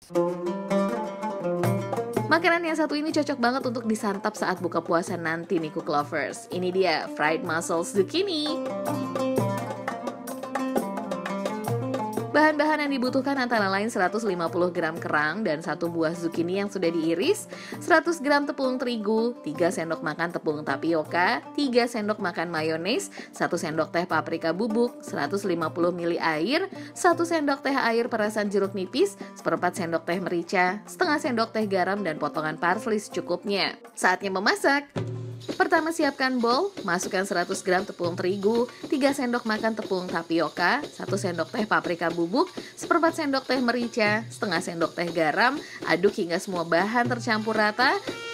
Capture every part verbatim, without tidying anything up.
Makanan yang satu ini cocok banget untuk disantap saat buka puasa nanti nih Cook Lovers. Ini dia fried mussels zucchini. Bahan-bahan yang dibutuhkan antara lain seratus lima puluh gram kerang dan satu buah zucchini yang sudah diiris, seratus gram tepung terigu, tiga sendok makan tepung tapioka, tiga sendok makan mayones, satu sendok teh paprika bubuk, seratus lima puluh mililiter air, satu sendok teh air perasan jeruk nipis, seperempat sendok teh merica, setengah sendok teh garam dan potongan parsley secukupnya. Saatnya memasak. Pertama siapkan bowl, masukkan seratus gram tepung terigu, tiga sendok makan tepung tapioka, satu sendok teh paprika bubuk, seperempat sendok teh merica, setengah sendok teh garam, aduk hingga semua bahan tercampur rata.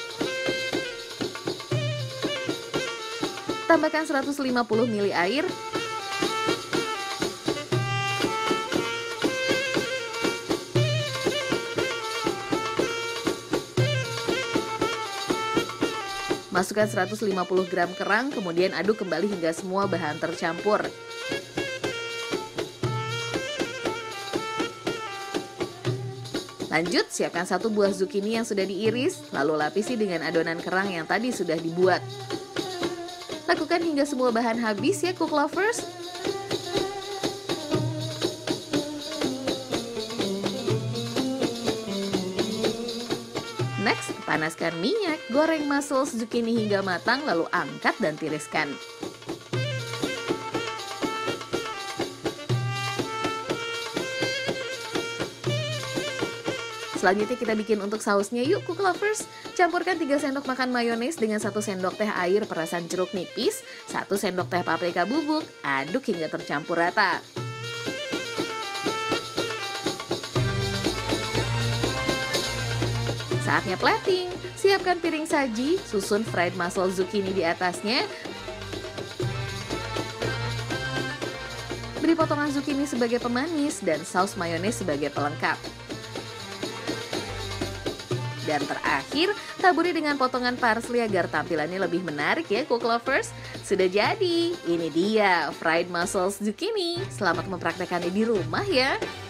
Tambahkan seratus lima puluh mililiter air. Masukkan seratus lima puluh gram kerang, kemudian aduk kembali hingga semua bahan tercampur. Lanjut, siapkan satu buah zucchini yang sudah diiris, lalu lapisi dengan adonan kerang yang tadi sudah dibuat. Lakukan hingga semua bahan habis ya Cook Lovers. Next, panaskan minyak, goreng mussels zucchini hingga matang, lalu angkat dan tiriskan. Selanjutnya kita bikin untuk sausnya yuk Cook Lovers. Campurkan tiga sendok makan mayones dengan satu sendok teh air perasan jeruk nipis, satu sendok teh paprika bubuk, aduk hingga tercampur rata. Saatnya plating, siapkan piring saji, susun fried mussel zucchini di atasnya. Beri potongan zucchini sebagai pemanis dan saus mayones sebagai pelengkap. Dan terakhir, taburi dengan potongan parsley agar tampilannya lebih menarik ya Cook Lovers. Sudah jadi, ini dia fried mussels zucchini. Selamat mempraktekannya di rumah ya.